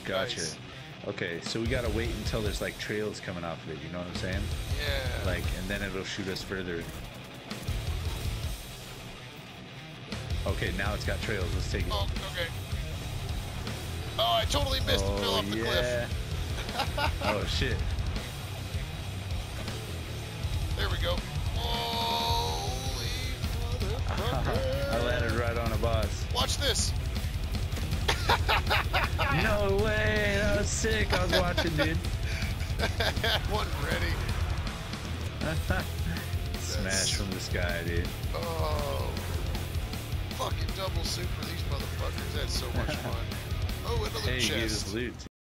Gotcha. Nice. Okay, so we gotta wait until there's like trails coming off of it. You know what I'm saying? Yeah. Like, and then it'll shoot us further. Okay, now it's got trails. Let's take it. Oh, okay. Oh, I totally missed and fell off the cliff. Oh shit. There we go. Holy motherfucker. I landed right on a boss. Watch this. No way. That was sick. I was watching, dude. One ready. Smash from the sky, dude. Oh. Fucking double super these motherfuckers. That's so much fun. Oh, another Hey, you gave chest. us loot.